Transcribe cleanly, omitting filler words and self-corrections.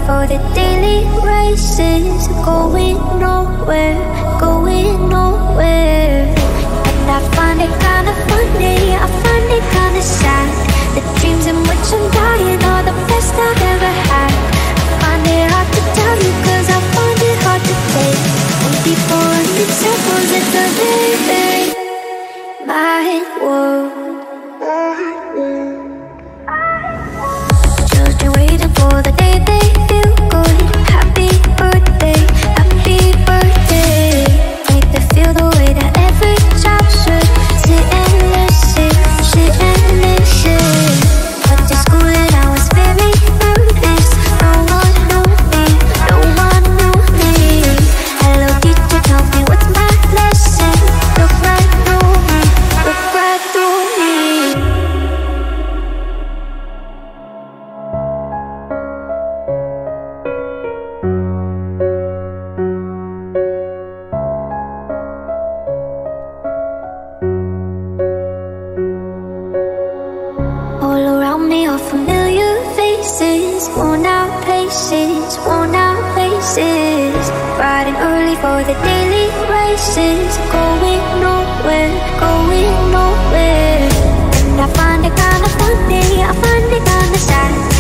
for the daily races, going nowhere, going nowhere. And I find it kinda funny, I find it kinda sad. The dreams in which I'm dying are the best I've ever had. I find it hard to tell you cause I find it hard to take. When people run in circles, it's a very my world. Children waiting for the day they feel good. Happy birthday, happy birthday. Make them feel the way that every child should. Sit and listen, sit and listen. Went to school and I was very nervous. No one knew me, no one knew me. Hello teacher, tell me what's my lesson. Look right through me, look right through me. All around me are familiar faces, worn out places, worn out faces. Riding early for the daily races, going nowhere, going nowhere. And I find it kinda funny, I find it kinda sad.